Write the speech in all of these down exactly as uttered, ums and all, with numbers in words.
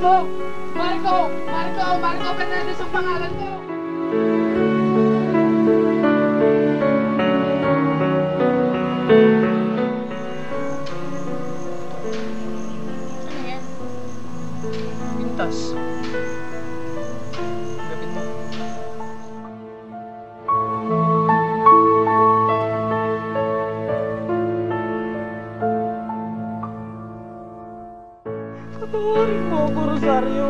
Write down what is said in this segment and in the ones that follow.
Marco! Marco! Marco! Marco Fernandez ang pangalan ko! Ano yan? Pintas. Gapin mo. Patawarin mo ako, Rosario.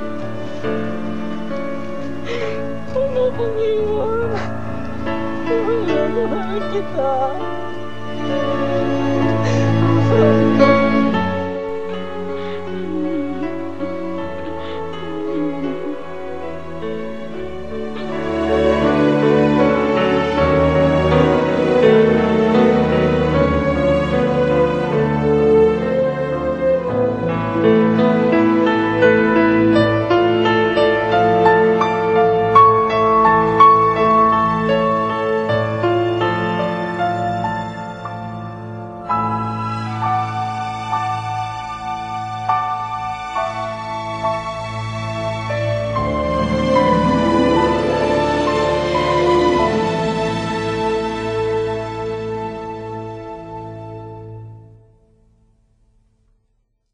Huwag mo akong iwan. Mahal na mahal kita. Rosario.